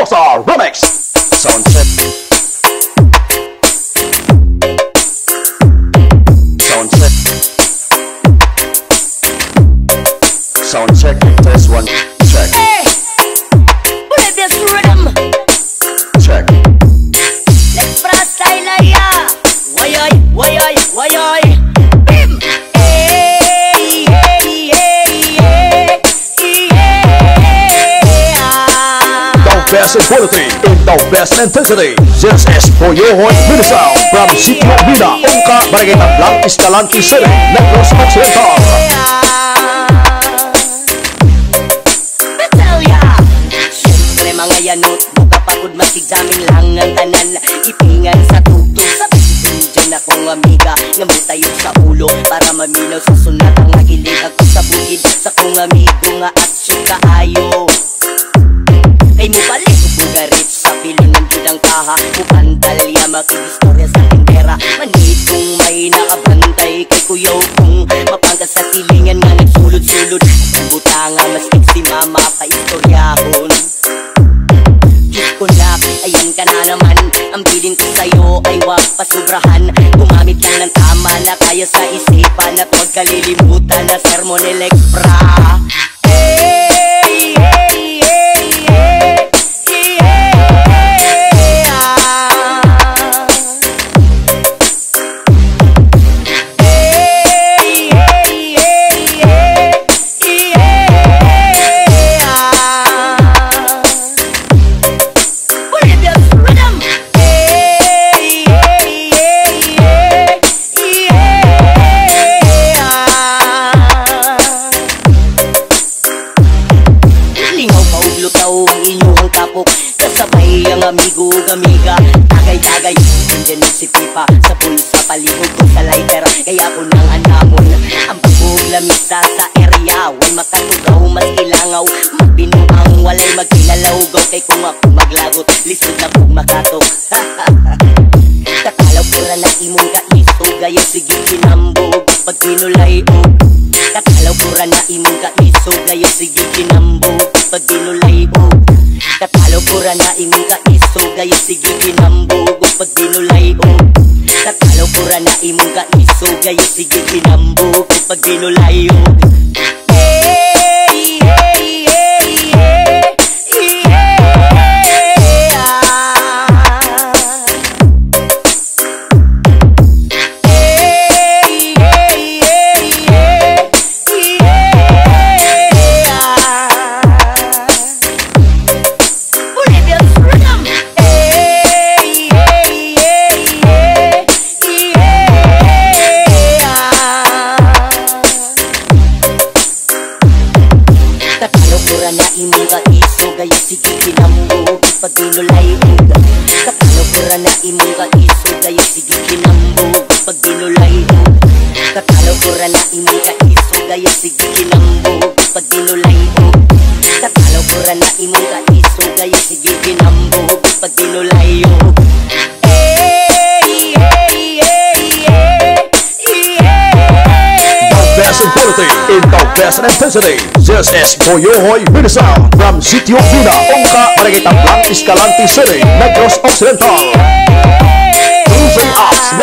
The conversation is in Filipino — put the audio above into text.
Salsa Remix. Sound check. Sound check. Sound check. Test one. Check. Hey, Bolivias Redeem. Check. Let's press Lailaya. Wayoy, wayoy, wayoy. Bim. Hey, hey, hey, hey, yeah. The best in quality, in the best intensity. This is for your heart with sound from Sitio Vida, Ongka, Barangay Tablang, Escalante City, Negros Occidental. Mga yanot, kapagod masigdamin lang ang tanan. Ipingan sa tugtog sa dyan akong amiga ngamit tayo sa ulo para maminaw sa sunat ang nagilig ako sa bukid sa kong amigo nga at siya kaayo. Kay mo balik bugarit sa pilo ng judang kaha mupantalya makikistorya sa tindera. Manit kong may nakabantay kay kuyaw kong mapangkas sa tilingan nga nagsulod-sulod. Ang butanga maskip si mama paistoryahon. Kunak, ayan ka na naman. Ang bilin ko sa'yo ay wag pasubrahan. Gumamit lang ng tama na kaya sa isipan at huwag kalilimutan na sermon elektra. Hey, hey, hey, hey, kasabay ang amigo gamiga tagay-tagay nandiyan si pipa sa pulsa palihog ko sa lighter kaya ako nang anamon ang bagong lamisa sa area way makatugaw mas ilangaw magbinuang walay magkinalawgaw kay kung ako maglagot lisod na kung makatok kakalaw pura na imong kaiso gaya sige kinambog pag kinulay og kakalaw pura na imong kaiso gaya sige kinambog pag kinulay og katalo pura na imong kaiso gaya sige kinambog pag binulay o katalo pura na imong kaiso gaya sige kinambog pag binulay o hey hey hey hey na imong kaiso gaya sige kinambog pag binulay og katalo pura na imong kaiso gaya sige kinambog pag binulay og katalo pura na imong kaiso gaya sige kinambog pag binulay og katalo pura na imong kaiso gaya sige kinambog pag binulay og Best in quality, in the best intensity. This is for your hoy with sound from Sitio Vida, Ongka, Barangay Tablang, Escalante City, Negros Occidental. Cruising Ups